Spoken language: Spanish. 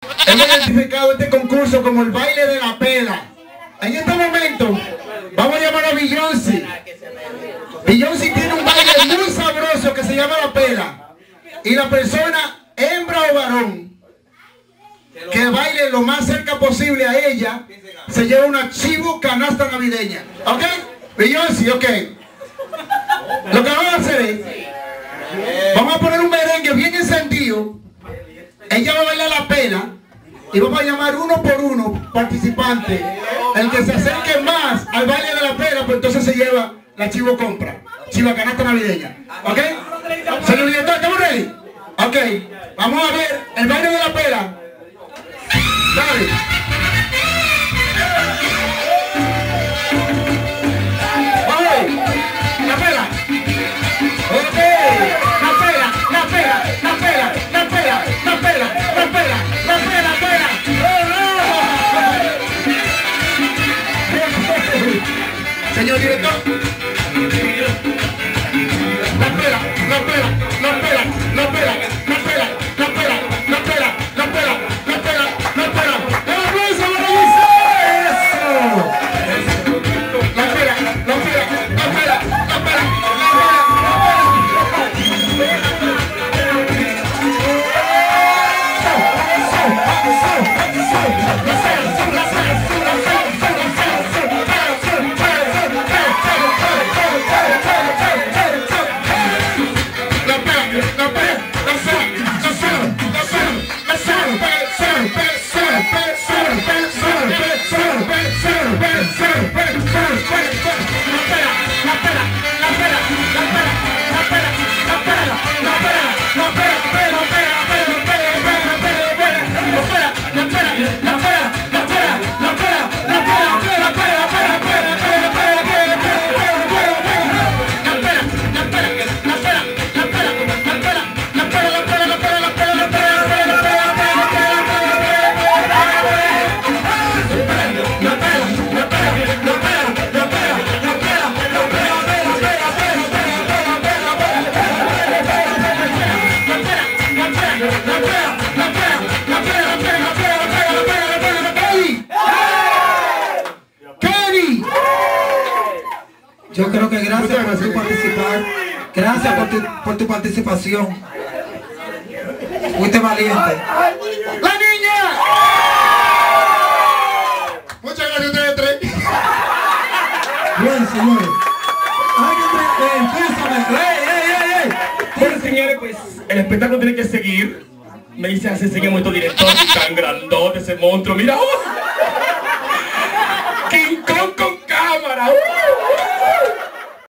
hemos identificado este concurso como el baile de la pela. En este momento vamos a llamar a Beyoncé. Beyoncé tiene un baile muy sabroso que se llama la pela. Y la persona, hembra o varón, que baile lo más cerca posible a ella, se lleva una chivo canasta navideña. ¿Ok? Beyoncé, ok. Lo que vamos a hacer es, vamos a poner un merengue bien encendido. Ella va a bailar la pela y vamos a llamar uno por uno participantes. El que se acerque más al baile de la pela, pues entonces se lleva la chivo compra, chivo canasta navideña. ¿Ok? Señor director, ¿estamos ready? Ok, vamos a ver el baile de la pela. Dale. Vamos, la pela. Ok, la pela, la pela, la pela, la pela, la pela, la pela, la pela, pela. Señor director. La pela, la pela, la pela, la pela, la pela, la pela, la pela, la pela, la pela, la pela. ¡Un aplauso para eso! La pela, la pela, la pela, la pela, Yo creo que gracias por tu participar. Gracias por tu participación. Fuiste valiente. ¡La niña! Muchas gracias a ustedes tres. Bien, señores. Bueno, señores, pues el espectáculo tiene que seguir. Me dice así, seguimos estos director tan grandote, ese monstruo. Mira, ¡oh!